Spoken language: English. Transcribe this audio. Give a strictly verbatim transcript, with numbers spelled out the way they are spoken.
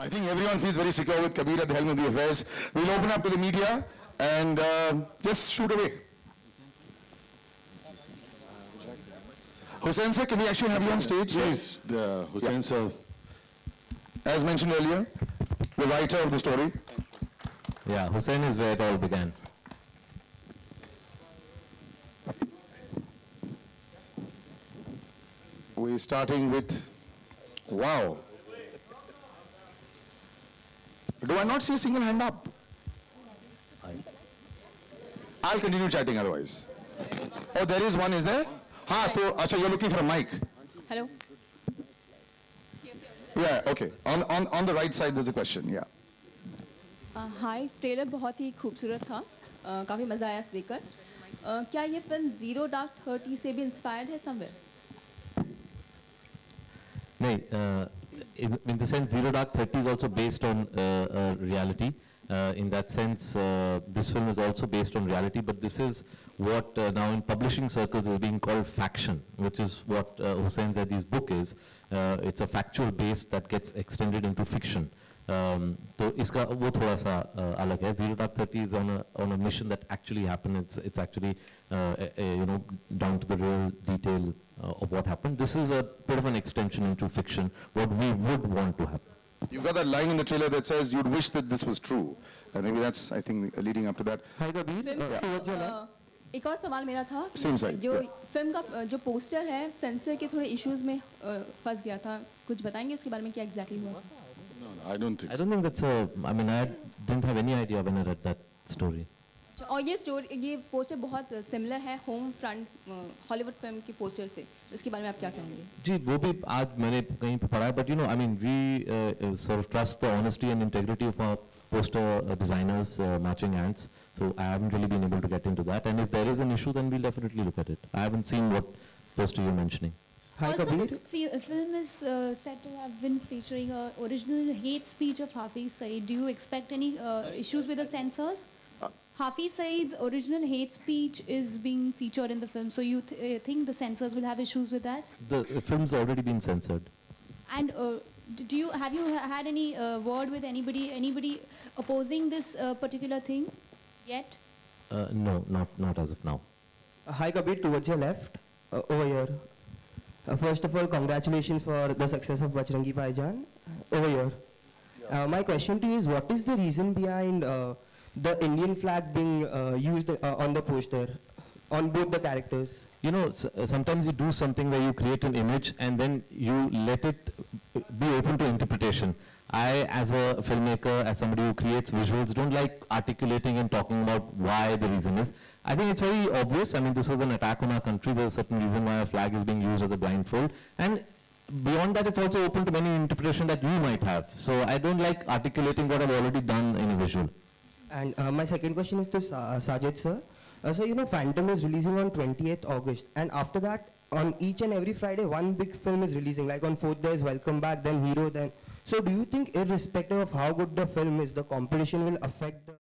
I think everyone feels very secure with Kabir at the helm of the affairs. We'll open up to the media and uh, just shoot away. Hussain sir, can we actually have you on stage? Please, the Hussain Yeah. sir. As mentioned earlier, the writer of the story. Yeah, Hussain is where it all began. We're starting with, wow. Do I not see a single hand up? I'll continue chatting otherwise. Oh, there is one, is there? Ha, so, acha, you're looking for a mic. Hello. Yeah, okay. On, on, on the right side, there's a question, yeah. Hi trailer बहुत ही खूबसूरत था uh, काफ़ी मज़ा आया इसे देखकर uh, क्या ये फिल्म ज़ीरो डार्क थर्टी से भी इंस्पायर्ड है somewhere No, uh, in, in the sense, Zero Dark Thirty is also based on uh, uh, reality. Uh, in that sense, uh, this film is also based on reality, but this is what uh, now in publishing circles is being called faction, which is what uh, Hussain Zaidi's book is. Uh, it's a factual base that gets extended into fiction. Um, तो इसका वो थोड़ा सा uh, अलग है. Zero Dark Thirty is on a on a mission that actually happened. It's it's actually uh, a, a, you know down to the real detail uh, of what happened. This is a bit of an extension into fiction, what we would want to happen. You've got that line in the trailer that says you'd wish that this was true. Uh, maybe that's, I think, leading up to that. Hi, Kabir. Uh, towards your left. एक और सवाल मेरा था कि Same side, जो yeah. फिल्म का uh, जो पोस्टर है सेंसर के थोड़े इश्यूज में uh, फंस गया था कुछ बताएंगे उसके बारे में क्या एग्जैक्टली हुआ No, no, I don't think. I don't think that's a. I mean, I didn't have any idea when I read that story. अच्छा, और ये स्टोरी ये पोस्टर बहुत सिमिलर है होम फ्रंट हॉलीवुड फिल्म के पोस्टर से इसके बारे में आप क्या कहेंगे जी वो भी आज मैंने कहीं पे पढ़ा है but you know I mean we uh, sort of trust the honesty and integrity of our poster uh, designers uh, matching ants so I haven't really been able to get into that and if there is an issue then we'll definitely look at it. I haven't seen what poster you're mentioning. Hi, Also, Kabir. this fi film is uh, said to have been featuring a original hate speech of Hafiz Saeed. Do you expect any uh, issues with the censors? Uh, Hafiz Saeed's original hate speech is being featured in the film, so you th uh, think the censors will have issues with that? The uh, film's already been censored. And uh, d- do you have you ha- had any uh, word with anybody anybody opposing this uh, particular thing yet? Uh, no, not not as of now. Uh, hi, Kabir. Towards your left. Uh, over here. Uh, first of all, congratulations for the success of Bajrangi Bhaijaan. Uh, over here. Uh, my question to you is, what is the reason behind uh, the Indian flag being uh, used uh, on the poster, on both the characters? You know, s uh, sometimes you do something where you create an image and then you let it be open to interpretation. I, as a filmmaker, as somebody who creates visuals, don't like articulating and talking about why the reason is. I think it's very obvious. I mean, this was an attack on our country. There's a certain reason why a flag is being used as a blindfold. And beyond that, it's also open to many interpretation that you might have. So I don't like articulating what I've already done in a visual. And uh, my second question is to Sa uh, Sajid sir. Uh, so you know, Phantom is releasing on twentieth August, and after that, on each and every Friday, one big film is releasing. Like on fourth, there's Welcome Back, then Hero, then. So do you think, irrespective of how good the film is, the competition will affect the